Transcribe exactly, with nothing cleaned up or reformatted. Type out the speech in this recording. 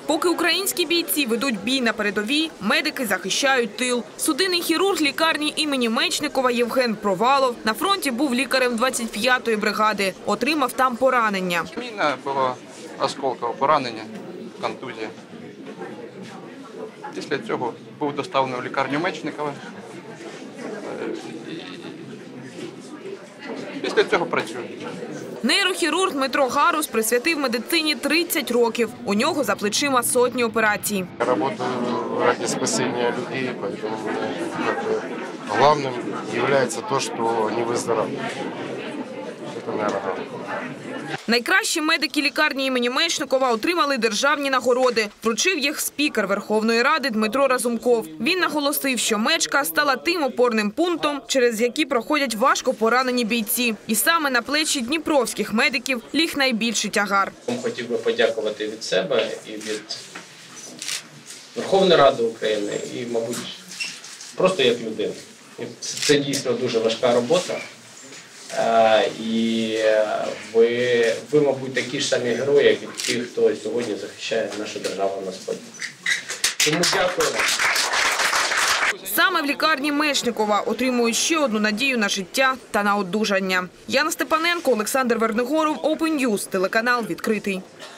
Поки українські бійці ведуть бій на передовій, медики захищають тил. Судинний хірург лікарні імені Мечникова Євген Провалов на фронті був лікарем двадцять п'ятої бригади. Отримав там поранення. У мене було осколкове поранення, контузія. Після цього був доставлений в лікарню Мечникова. Після цього працюю. Нейрохірург Дмитро Гарус присвятив медицині тридцять років. У нього за плечима сотні операцій. Я працюю ради спасіння людей, тому головним є те, що вони виздоровлюють. Це, мабуть, Найкращі медики лікарні імені Мечникова отримали державні нагороди. Вручив їх спікер Верховної Ради Дмитро Разумков. Він наголосив, що Мечка стала тим опорним пунктом, через який проходять важко поранені бійці. І саме на плечі дніпровських медиків ліг найбільший тягар. Хотів би подякувати від себе і від Верховної Ради України, і, мабуть, просто як людина. Це дійсно дуже важка робота. І ви, ви, мабуть, такі ж самі герої, як і ті, хто сьогодні захищає нашу державу на сході. Тому дякую вам. Саме в лікарні Мечникова отримують ще одну надію на життя та на одужання. Яна Степаненко, Олександр Вернигоров, Open News, телеканал «Відкритий».